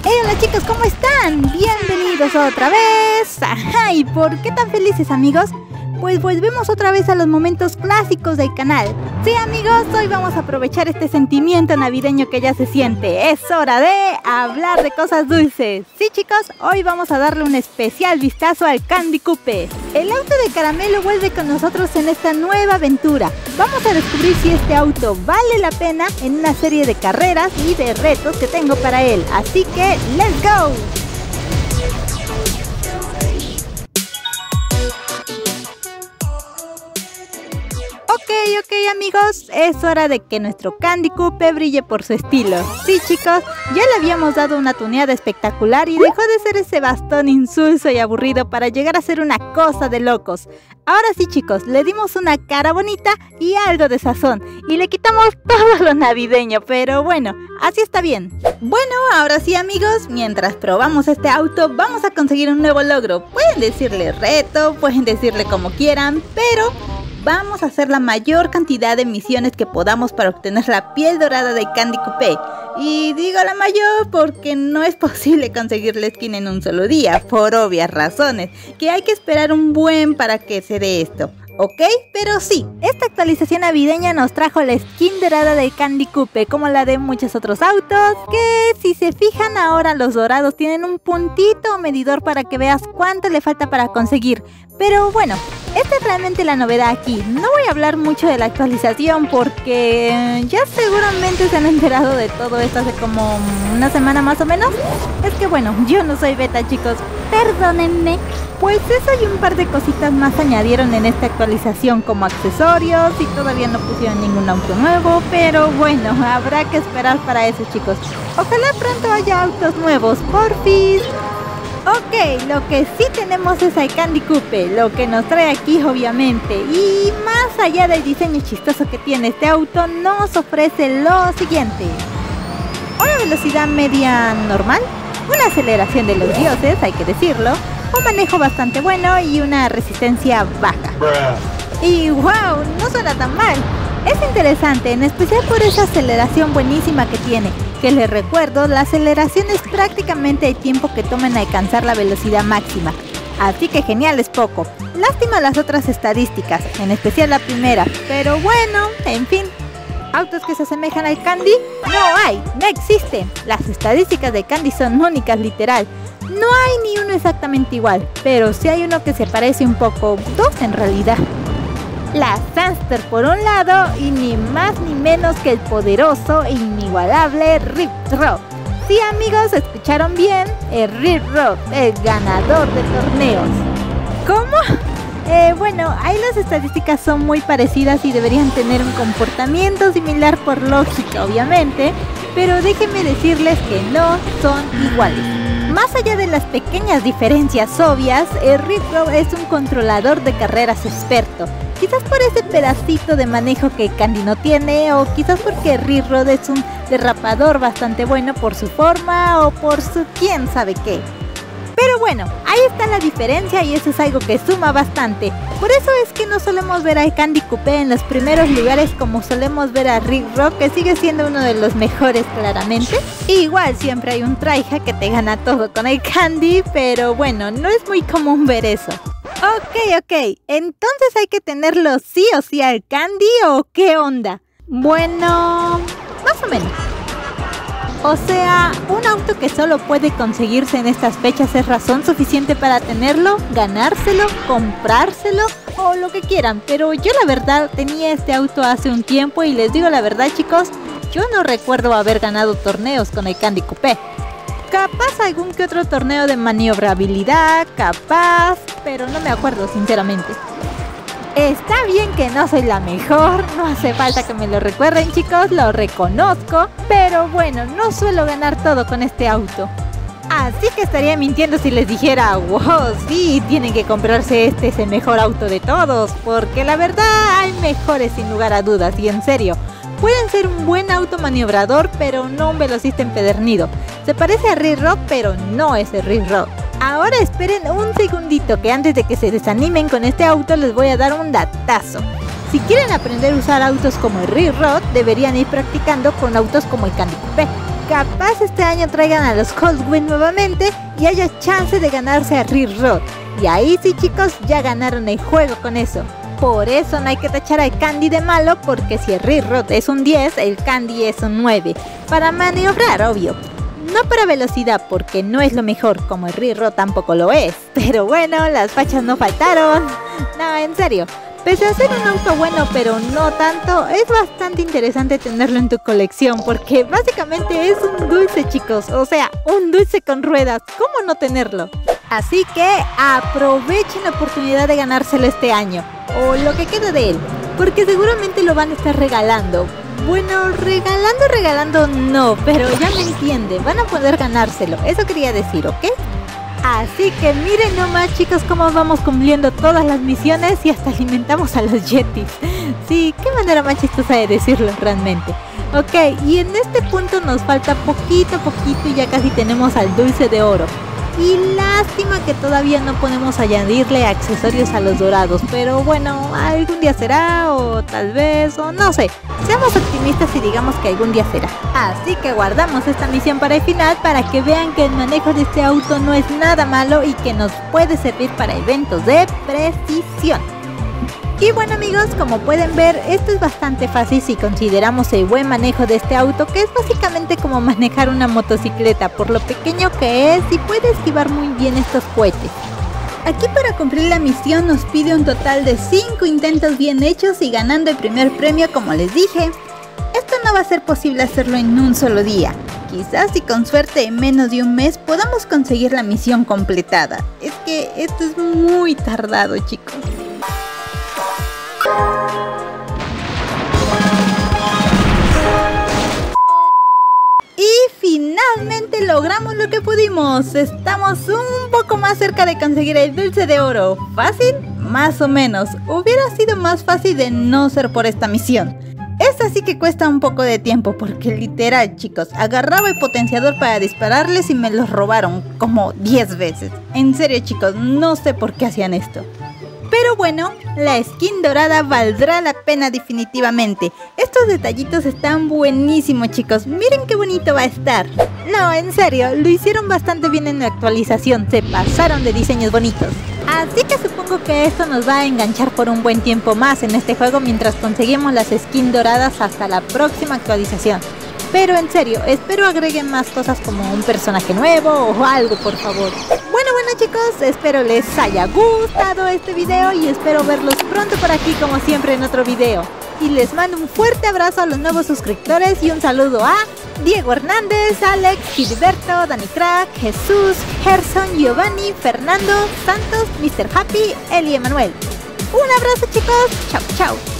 Hey, hola chicos, ¿cómo están? Bienvenidos otra vez. Ajá, ¿y por qué tan felices, amigos? Pues volvemos otra vez a los momentos clásicos del canal. Sí, amigos, hoy vamos a aprovechar este sentimiento navideño que ya se siente. Es hora de hablar de cosas dulces. Sí, chicos, hoy vamos a darle un especial vistazo al Candy Coupe. El auto de caramelo vuelve con nosotros en esta nueva aventura. Vamos a descubrir si este auto vale la pena en una serie de carreras y de retos que tengo para él. Así que, ¡let's go! Ok amigos, es hora de que nuestro Candy Coupe brille por su estilo. Sí chicos, ya le habíamos dado una tuneada espectacular y dejó de ser ese bastón insulso y aburrido para llegar a ser una cosa de locos. Ahora sí chicos, le dimos una cara bonita y algo de sazón y le quitamos todo lo navideño, pero bueno, así está bien. Bueno, ahora sí amigos, mientras probamos este auto vamos a conseguir un nuevo logro. Pueden decirle reto, pueden decirle como quieran, pero vamos a hacer la mayor cantidad de misiones que podamos para obtener la piel dorada de Candy Coupe. Y digo la mayor porque no es posible conseguir la skin en un solo día, por obvias razones, que hay que esperar un buen para que se dé esto. ¿Ok? Pero sí, esta actualización navideña nos trajo la skin dorada de Candy Coupe, como la de muchos otros autos, que si se fijan ahora los dorados tienen un puntito o medidor para que veas cuánto le falta para conseguir. Pero bueno, esta es realmente la novedad aquí. No voy a hablar mucho de la actualización porque ya seguramente se han enterado de todo esto hace como una semana más o menos. Es que bueno, yo no soy beta chicos, perdónenme. Pues eso y un par de cositas más añadieron en esta actualización como accesorios y todavía no pusieron ningún auto nuevo, pero bueno, habrá que esperar para eso chicos. Ojalá pronto haya autos nuevos, porfis. Ok, lo que sí tenemos es el Candy Coupe, lo que nos trae aquí obviamente. Y más allá del diseño chistoso que tiene este auto, nos ofrece lo siguiente. Una velocidad media normal, una aceleración de los dioses, hay que decirlo, un manejo bastante bueno y una resistencia baja. Y wow, no suena tan mal. Es interesante, en especial por esa aceleración buenísima que tiene, que les recuerdo, la aceleración es prácticamente el tiempo que toma en alcanzar la velocidad máxima. Así que genial es poco. Lástima las otras estadísticas, en especial la primera, pero bueno, en fin. ¿Autos que se asemejan al Candy? No existen. Las estadísticas de Candy son únicas literal. No hay ni uno exactamente igual, pero sí hay uno que se parece un poco, dos en realidad. La Sunster por un lado y ni más ni menos que el poderoso e inigualable Rip Rock. Sí amigos, escucharon bien, el Rip Rock, el ganador de torneos. ¿Cómo? Bueno, ahí las estadísticas son muy parecidas y deberían tener un comportamiento similar por lógica obviamente, pero déjenme decirles que no son iguales. Más allá de las pequeñas diferencias obvias, el Rip Rock es un controlador de carreras experto. Quizás por ese pedacito de manejo que Candy no tiene, o quizás porque Rip Rock es un derrapador bastante bueno por su forma o por su quién sabe qué. Pero bueno, ahí está la diferencia y eso es algo que suma bastante. Por eso es que no solemos ver al Candy Coupe en los primeros lugares como solemos ver a Rip Rock, que sigue siendo uno de los mejores claramente. Igual siempre hay un tryhard que te gana todo con el Candy, pero bueno, no es muy común ver eso. Ok, entonces hay que tenerlo sí o sí al Candy o qué onda. Bueno, más o menos. O sea, un auto que solo puede conseguirse en estas fechas es razón suficiente para tenerlo, ganárselo, comprárselo o lo que quieran. Pero yo la verdad tenía este auto hace un tiempo y les digo la verdad chicos, yo no recuerdo haber ganado torneos con el Candy Coupe. Capaz algún que otro torneo de maniobrabilidad, capaz, pero no me acuerdo sinceramente. Está bien que no soy la mejor, no hace falta que me lo recuerden chicos, lo reconozco, pero bueno, no suelo ganar todo con este auto. Así que estaría mintiendo si les dijera, wow, sí, tienen que comprarse este es el mejor auto de todos, porque la verdad hay mejores sin lugar a dudas y en serio. Pueden ser un buen auto maniobrador, pero no un velocista empedernido. Se parece a Rip Rock, pero no es el Rip Rock. Ahora esperen un segundito que antes de que se desanimen con este auto les voy a dar un datazo. Si quieren aprender a usar autos como el Rip Rock, deberían ir practicando con autos como el Candy Coupe. capaz este año traigan a los Coldwind nuevamente y haya chance de ganarse a Rirrod. Y ahí sí, chicos, ya ganaron el juego con eso. Por eso no hay que tachar al Candy de malo, porque si el Rirrod es un 10, el Candy es un 9. Para maniobrar, obvio. No para velocidad, porque no es lo mejor, como el Rirrod tampoco lo es. Pero bueno, las fachas no faltaron. No, en serio. Pese a ser un auto bueno, pero no tanto, es bastante interesante tenerlo en tu colección, porque básicamente es un dulce, chicos. O sea, un dulce con ruedas. ¿Cómo no tenerlo? Así que aprovechen la oportunidad de ganárselo este año, o lo que quede de él, porque seguramente lo van a estar regalando. Bueno, regalando no, pero ya me entiende, van a poder ganárselo, eso quería decir, ¿ok? Así que miren nomás, chicos, cómo vamos cumpliendo todas las misiones y hasta alimentamos a los Yetis. Sí, qué manera más chistosa de decirlo realmente. Ok, y en este punto nos falta poquito a poquito y ya casi tenemos al dulce de oro. Y lástima que todavía no podemos añadirle accesorios a los dorados, pero bueno, algún día será, o tal vez, o no sé. Seamos optimistas y digamos que algún día será. Así que guardamos esta misión para el final, para que vean que el manejo de este auto no es nada malo y que nos puede servir para eventos de precisión. Y bueno, amigos, como pueden ver, esto es bastante fácil si consideramos el buen manejo de este auto, que es básicamente como manejar una motocicleta, por lo pequeño que es y puede esquivar muy bien estos cohetes. Aquí para cumplir la misión nos pide un total de 5 intentos bien hechos y ganando el primer premio, como les dije. Esto no va a ser posible hacerlo en un solo día. Quizás y con suerte en menos de un mes podamos conseguir la misión completada. Es que esto es muy tardado, chicos. Y finalmente logramos lo que pudimos. Estamos un poco más cerca de conseguir el dulce de oro. ¿Fácil? Más o menos. Hubiera sido más fácil de no ser por esta misión. Esta sí que cuesta un poco de tiempo, porque literal, chicos, agarraba el potenciador para dispararles y me los robaron como 10 veces. En serio, chicos, no sé por qué hacían esto. Pero bueno, la skin dorada valdrá la pena definitivamente. Estos detallitos están buenísimos, chicos. Miren qué bonito va a estar. No, en serio, lo hicieron bastante bien en la actualización. Se pasaron de diseños bonitos. Así que supongo que esto nos va a enganchar por un buen tiempo más en este juego mientras conseguimos las skins doradas hasta la próxima actualización. Pero en serio, espero agreguen más cosas como un personaje nuevo o algo, por favor. Bueno, chicos, espero les haya gustado este video y espero verlos pronto por aquí como siempre en otro video. Y les mando un fuerte abrazo a los nuevos suscriptores y un saludo a Diego Hernández, Alex, Gilberto, Dani Crack, Jesús, Gerson, Giovanni, Fernando, Santos, Mr. Happy, Eli Emanuel. Un abrazo, chicos, chau chau.